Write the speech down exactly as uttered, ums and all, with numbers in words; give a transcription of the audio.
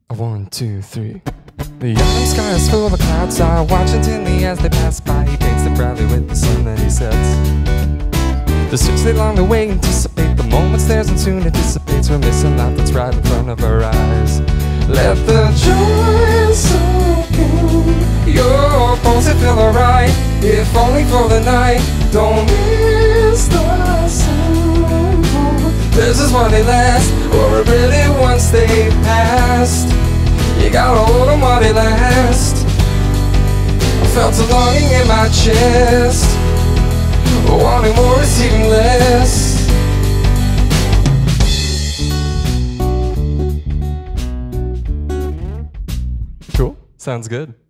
One, two, three. The autumn sky is full of clouds. I watch intently as they pass by. He paints them proudly with the sun that he sets. The streets they long the way anticipate the moment stares and soon it dissipates. We're missing life that's right in front of our eyes. Let the joy soak in your bones and feel alright, if only for the night. Don't miss the sun. This is while they last, or really once they passed. You gotta hold them while they last. I felt a longing in my chest, wanting more, receiving less. Cool. Sounds good.